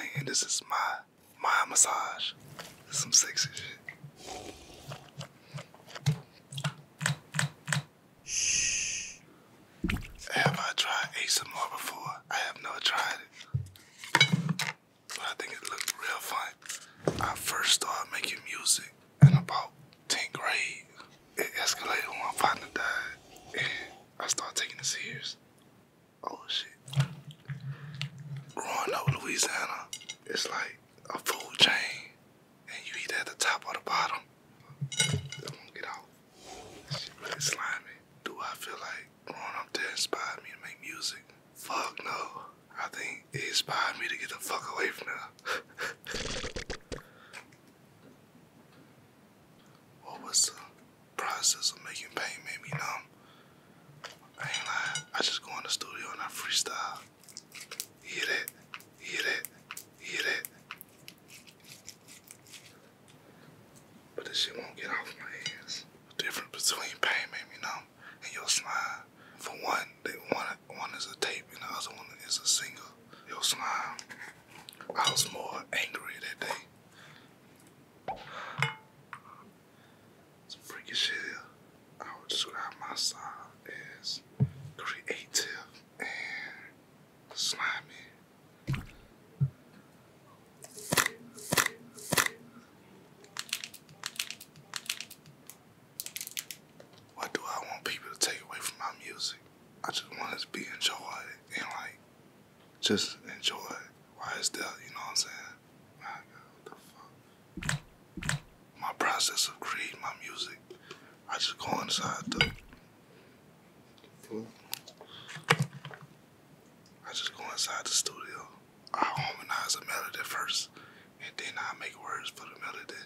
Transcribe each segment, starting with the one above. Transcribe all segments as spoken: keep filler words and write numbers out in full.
thing, and this is my my massage. This is some sexy shit. Shh. Have I tried A S M R before? I have never tried it, but I think it looked real fun. I first started making music in about tenth grade. It escalated when my partner died, and I started taking it serious. Oh shit. Growing up in Louisiana, it's like a food chain, and you eat at the top or the bottom. It won't get out. Shit really slimy. Do I feel like growing up there inspired me to make music? Fuck no. I think it inspired me to get the fuck away from there. What was the process of making pain made me numb? I ain't lying. I just go in the studio and I freestyle. Hear that? Hear that? Hear that? But this shit won't get off my hands. The difference between pain made me numb and your slime. For one, they one one is a tape and the other one is a single. Your slime. I was more angry that day. Some freaky shit here. I would describe my style as creative and slimy. What do I want people to take away from my music? I just want it to be enjoyed and like just enjoy it while it's there, you know what I'm saying? My God, what the fuck? My process of creating my music, I just go inside the I just go inside the studio. I harmonize a melody first, and then I make words for the melody.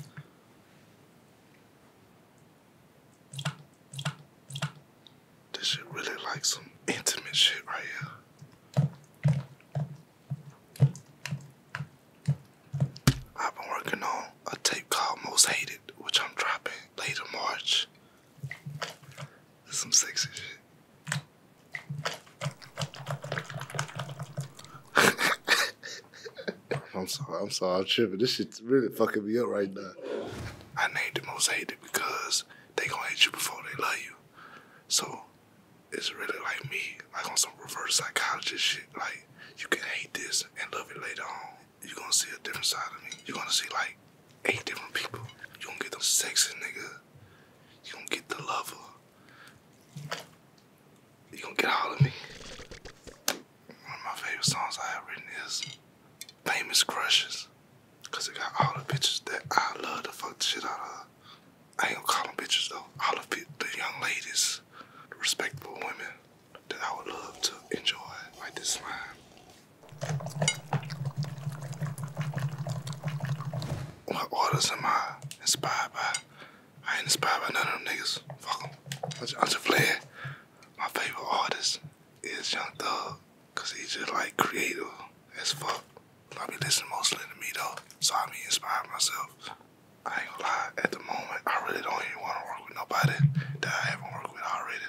This shit really like some intimate shit right here. I've been working on a tape called Most Hated, which I'm dropping later March. This is some sexy shit. I'm sorry, I'm sorry, I'm tripping. This shit's really fucking me up right now. I named it Most Hated because they gonna hate you before they love you. So it's really like me, like on some reverse psychologist shit. Like, you can hate this and love it later on. You're gonna see a different side of me. You're gonna see like eight different people. You're gonna get the sexy nigga. You're gonna get the lover. You're gonna get all of me. One of my favorite songs I have written is Famous Crushes. Cause it got all the bitches that I love to fuck the shit out of. I ain't gonna call them bitches though. All the, the young ladies, the respectable women that I would love to enjoy, like this slime. What artists am I inspired by? I ain't inspired by none of them niggas. Fuck them. I'm just playing. My favorite artist is Young Thug, cause he's just like creative as fuck. I be listening mostly to me though, so I be inspired myself. I ain't gonna lie, at the moment, I really don't even want to work with nobody that I haven't worked with already.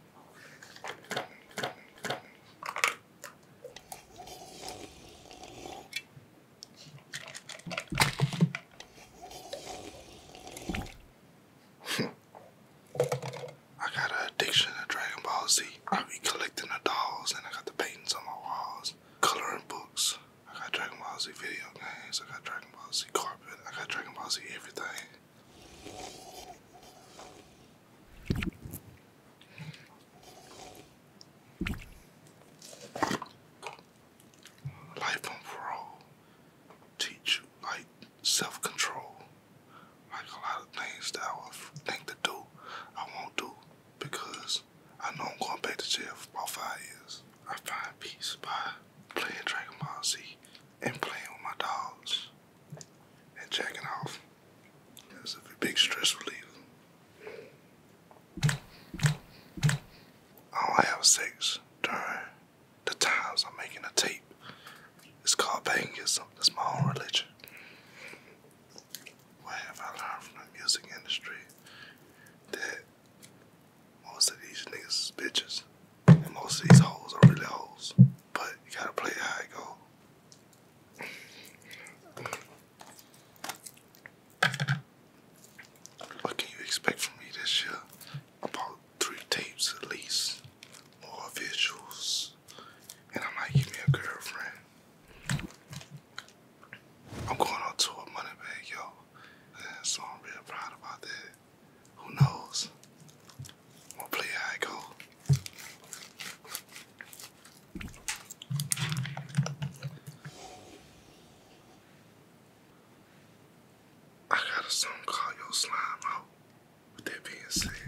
I got an addiction to Dragon Ball Z. I be collecting the dolls and I got the paintings on my walls, coloring books. I got Dragon Ball Z video games, I got Dragon Ball Z carpet, I got Dragon Ball Z everything. Life on parole teach you like self-control. Like a lot of things that I would think to do, I won't do because I know I'm going back to jail for about five years. I find peace by playing Dragon Ball Z and playing with my dogs and jacking off. It's a big stress reliever. I don't have sex during the times I'm making a tape. It's called paganism. That's my own religion. What have I learned from the music industry? That most of these niggas is bitches. And most of these hoes are really hoes. But you gotta play how it go. Some call your slime out. With that being said.